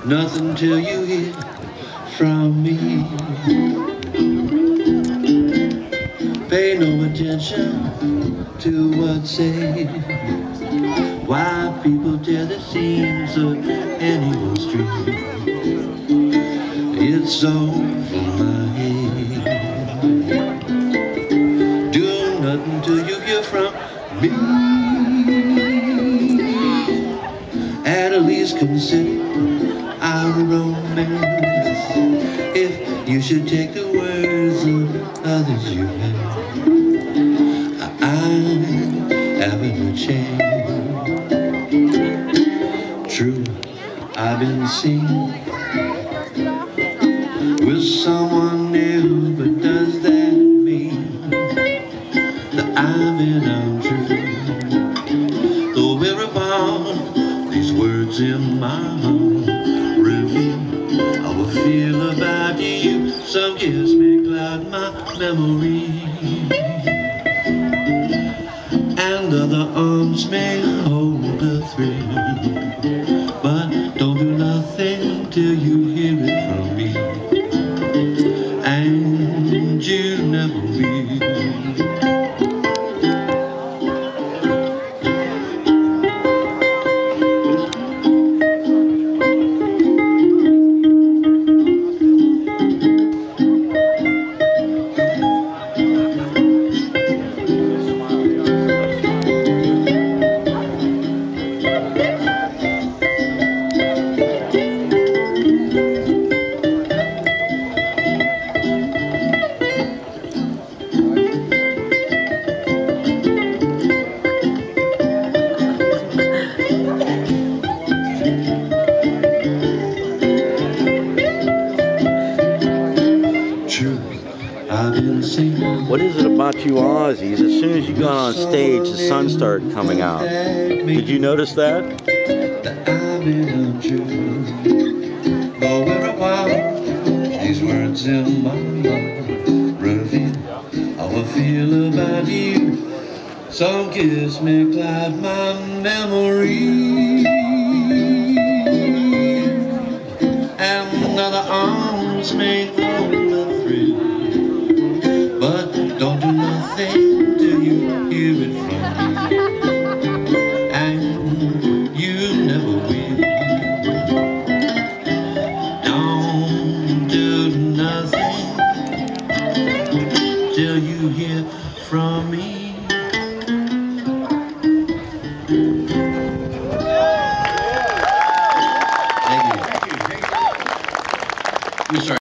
nothing till you hear from me. Pay no attention to what's said. Why people tell the seams of anyone's dream. It's all from my head. Do nothing till you hear from me. At least consider our romance. If you should take the words of others you have, I'm having a chance. True, I've been seen with someone new, but does that mean that I've been untrue? Though whereupon these words in my heart reveal how I feel about you, some kiss may cloud my memory, and other arms may hold a thrill. But don't do nothing till you hear it from me, and you never will. What is it about you Aussies? As soon as you got on stage, the sun started coming out. Did you notice that? I've been untrue. But whereupon these words in my heart reveal how I feel about you. Some kiss may cloud my memory, and other arms may hold a thrill. But don't do nothing till you hear it from me, and you never will. Don't do nothing till you hear from me. Thank you. Thank you.